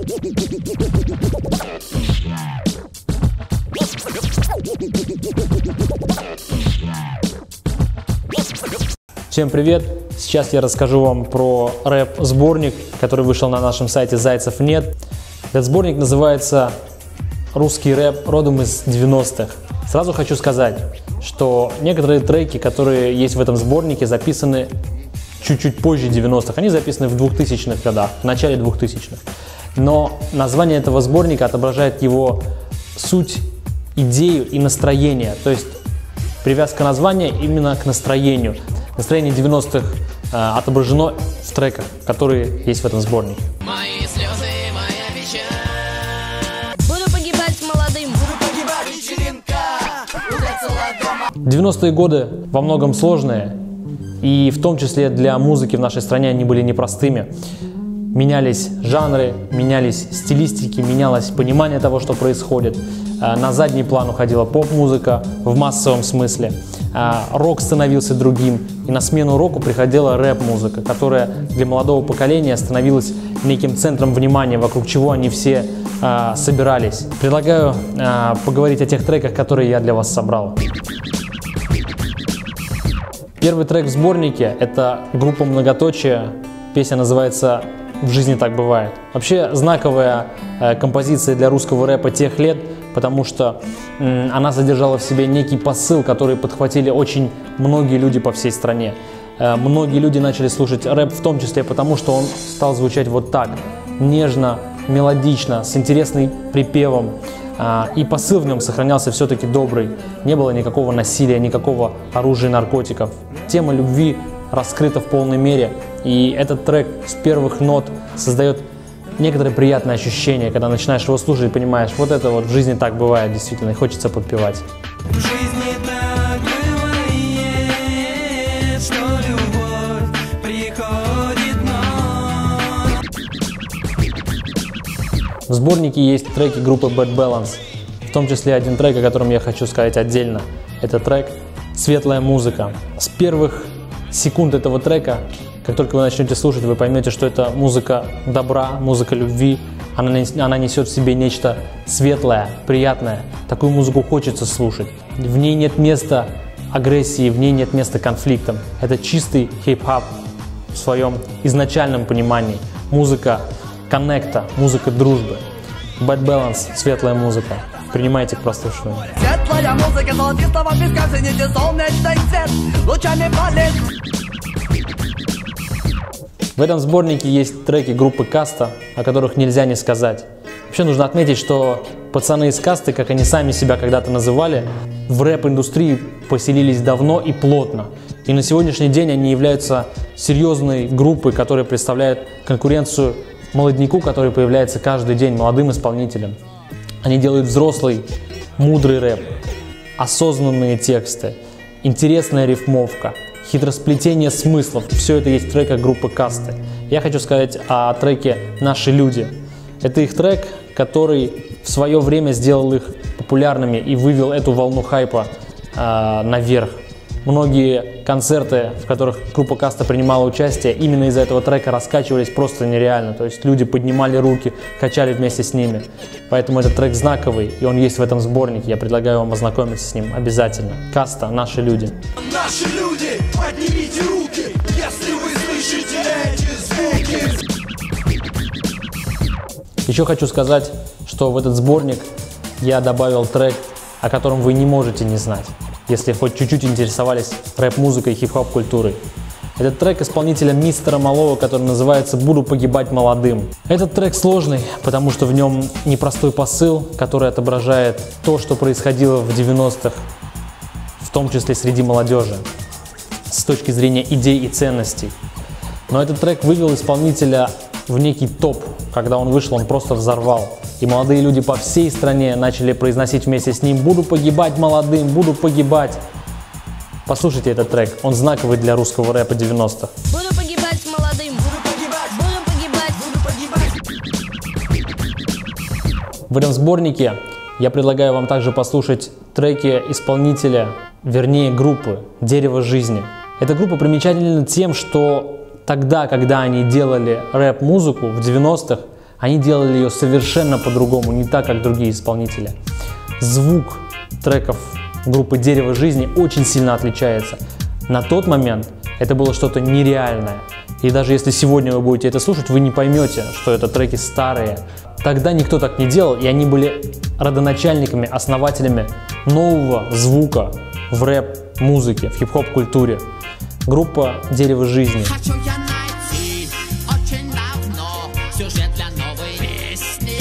Всем привет! Сейчас я расскажу вам про рэп-сборник, который вышел на нашем сайте «Зайцев нет». Этот сборник называется «Русский рэп родом из 90-х». Сразу хочу сказать, что некоторые треки, которые есть в этом сборнике, записаны чуть-чуть позже 90-х. Они записаны в 2000-х годах, в начале 2000-х. Но название этого сборника отображает его суть, идею и настроение. То есть привязка названия именно к настроению. Настроение 90-х отображено в треках, которые есть в этом сборнике. Мои слезы, моя печаль. Буду погибать молодым. Буду погибать, вечеринка. 90-е годы во многом сложные, и в том числе для музыки в нашей стране они были непростыми. Менялись жанры, менялись стилистики, менялось понимание того, что происходит. На задний план уходила поп-музыка в массовом смысле. Рок становился другим, и на смену року приходила рэп-музыка, которая для молодого поколения становилась неким центром внимания, вокруг чего они все собирались. Предлагаю поговорить о тех треках, которые я для вас собрал. Первый трек в сборнике – это группа «Многоточие». Песня называется «В жизни так бывает». Вообще знаковая композиция для русского рэпа тех лет, потому что она содержала в себе некий посыл, который подхватили очень многие люди по всей стране. Многие люди начали слушать рэп в том числе потому, что он стал звучать вот так, нежно, мелодично, с интересным припевом. И посыл в нем сохранялся все-таки добрый. Не было никакого насилия, никакого оружия и наркотиков. Тема любви раскрыта в полной мере. И этот трек с первых нот создает некоторое приятное ощущение, когда начинаешь его слушать и понимаешь, вот это вот в жизни так бывает действительно, и хочется подпевать. В жизни так бывает, что любовь приходит вновь. В сборнике есть треки группы Bad Balance, в том числе один трек, о котором я хочу сказать отдельно. Это трек «Светлая музыка». С первых секунд этого трека, как только вы начнете слушать, вы поймете, что это музыка добра, музыка любви. Она несет в себе нечто светлое, приятное. Такую музыку хочется слушать. В ней нет места агрессии, в ней нет места конфликтам. Это чистый хип-хоп в своем изначальном понимании. Музыка коннекта, музыка дружбы. Bad Balance, светлая музыка. Принимайте к прослушиванию. Светлая музыка золотистого песка, цените солнечный свет, лучами палит. В этом сборнике есть треки группы Каста, о которых нельзя не сказать. Вообще нужно отметить, что пацаны из Касты, как они сами себя когда-то называли, в рэп-индустрии поселились давно и плотно. И на сегодняшний день они являются серьезной группой, которая представляет конкуренцию молодняку, который появляется каждый день, молодым исполнителям. Они делают взрослый, мудрый рэп, осознанные тексты, интересная рифмовка, хитросплетение смыслов. Все это есть в треках группы Касты. Я хочу сказать о треке «Наши люди». Это их трек, который в свое время сделал их популярными и вывел эту волну хайпа наверх. Многие концерты, в которых группа Каста принимала участие, именно из-за этого трека раскачивались просто нереально. То есть люди поднимали руки, качали вместе с ними. Поэтому этот трек знаковый, и он есть в этом сборнике. Я предлагаю вам ознакомиться с ним обязательно. Каста «Наши люди». Наши люди, поднимите руки, если вы слышите эти звуки. Еще хочу сказать, что в этот сборник я добавил трек, о котором вы не можете не знать, если хоть чуть-чуть интересовались рэп-музыкой и хип-хоп-культурой. Этот трек исполнителя Мистера Малого, который называется «Буду погибать молодым». Этот трек сложный, потому что в нем непростой посыл, который отображает то, что происходило в 90-х, в том числе среди молодежи, с точки зрения идей и ценностей. Но этот трек вывел исполнителя в некий топ. Когда он вышел, он просто взорвал. И молодые люди по всей стране начали произносить вместе с ним «Буду погибать молодым, буду погибать». Послушайте этот трек, он знаковый для русского рэпа 90-х. Буду погибать молодым. Буду погибать. В этом сборнике я предлагаю вам также послушать треки исполнителя, вернее группы «Дерево жизни». Эта группа примечательна тем, что тогда, когда они делали рэп-музыку в 90-х, Они делали ее совершенно по-другому, не так, как другие исполнители. Звук треков группы «Дерево жизни» очень сильно отличается. На тот момент это было что-то нереальное. И даже если сегодня вы будете это слушать, вы не поймете, что это треки старые. Тогда никто так не делал, и они были родоначальниками, основателями нового звука в рэп-музыке, в хип-хоп-культуре. Группа «Дерево жизни». Хочу я найти очень давно сюжет для новой песни.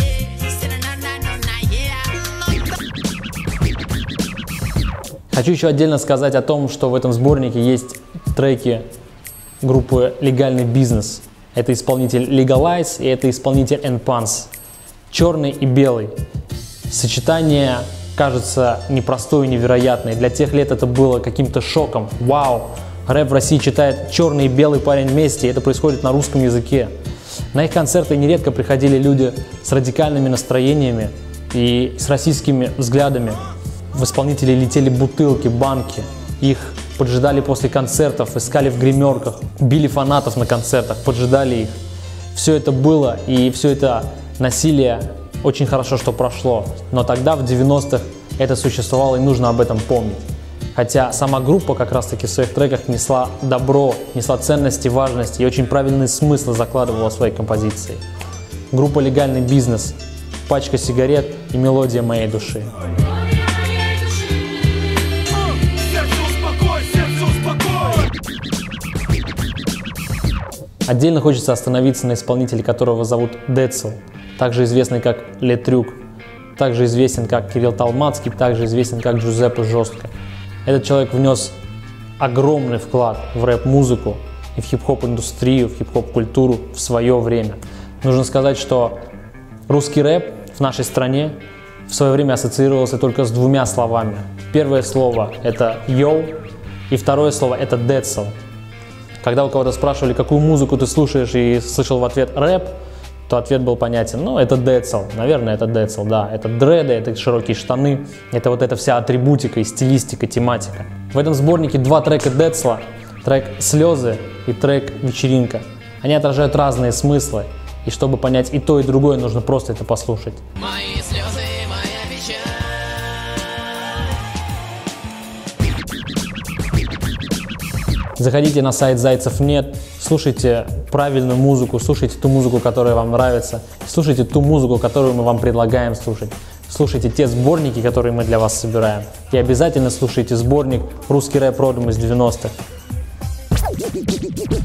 Хочу еще отдельно сказать о том, что в этом сборнике есть треки группы «Легальный бизнес». Это исполнитель Legalize и это исполнитель Enpans. Черный и белый. Сочетание кажется непростое и невероятное. Для тех лет это было каким-то шоком. Вау! Рэп в России читает черный и белый парень вместе, и это происходит на русском языке. На их концерты нередко приходили люди с радикальными настроениями и с российскими взглядами. В исполнителей летели бутылки, банки. Их поджидали после концертов, искали в гримерках, били фанатов на концертах, поджидали их. Все это было, и все это насилие очень хорошо, что прошло. Но тогда, в 90-х, это существовало, и нужно об этом помнить. Хотя сама группа как раз-таки в своих треках несла добро, несла ценности, важность и очень правильные смыслы закладывала в свои композиции. Группа «Легальный бизнес», «Пачка сигарет» и «Мелодия моей души». Отдельно хочется остановиться на исполнителе, которого зовут Децл, также известный как Летрюк, также известен как Кирилл Талмацкий, также известен как Джузеппе Жестко. Этот человек внес огромный вклад в рэп-музыку и в хип-хоп-индустрию, в хип-хоп-культуру в свое время. Нужно сказать, что русский рэп в нашей стране в свое время ассоциировался только с двумя словами. Первое слово – это «йоу», и второе слово – это «децл». Когда у кого-то спрашивали, какую музыку ты слушаешь, и слышал в ответ «рэп», то ответ был понятен. Ну, это Децл. Наверное, это Децл, да. Это дреды, это широкие штаны, это вот эта вся атрибутика и стилистика, тематика. В этом сборнике два трека Децла. Трек «Слезы» и трек «Вечеринка». Они отражают разные смыслы. И чтобы понять и то, и другое, нужно просто это послушать. Мои слезы, моя печаль. Заходите на сайт Зайцев Нет, слушайте правильную музыку, слушайте ту музыку, которая вам нравится, слушайте ту музыку, которую мы вам предлагаем слушать, слушайте те сборники, которые мы для вас собираем, и обязательно слушайте сборник «Русский рэп родом из 90-х».